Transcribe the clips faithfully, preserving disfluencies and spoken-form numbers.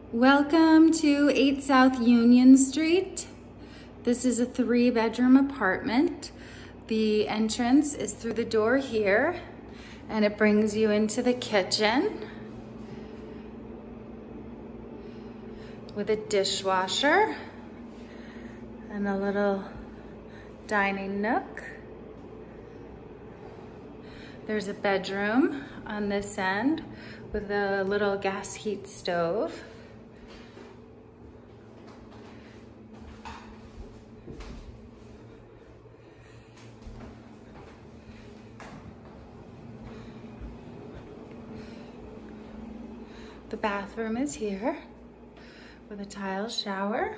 Welcome to eight South Union Street. This is a three bedroom apartment. The entrance is through the door here and it brings you into the kitchen with a dishwasher and a little dining nook. There's a bedroom on this end with a little gas heat stove. The bathroom is here with a tile shower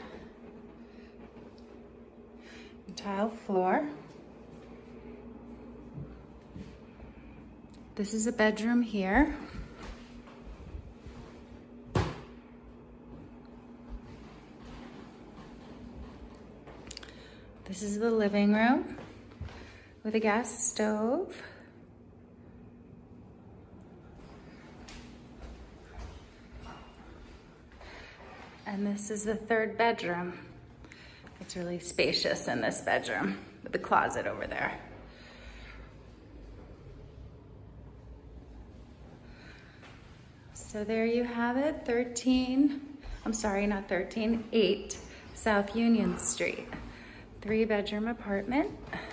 and tile floor. This is a bedroom here. This is the living room with a gas stove. And this is the third bedroom. It's really spacious in this bedroom with the closet over there. So there you have it, thirteen, I'm sorry, not thirteen, eight South Union Street. Three bedroom apartment.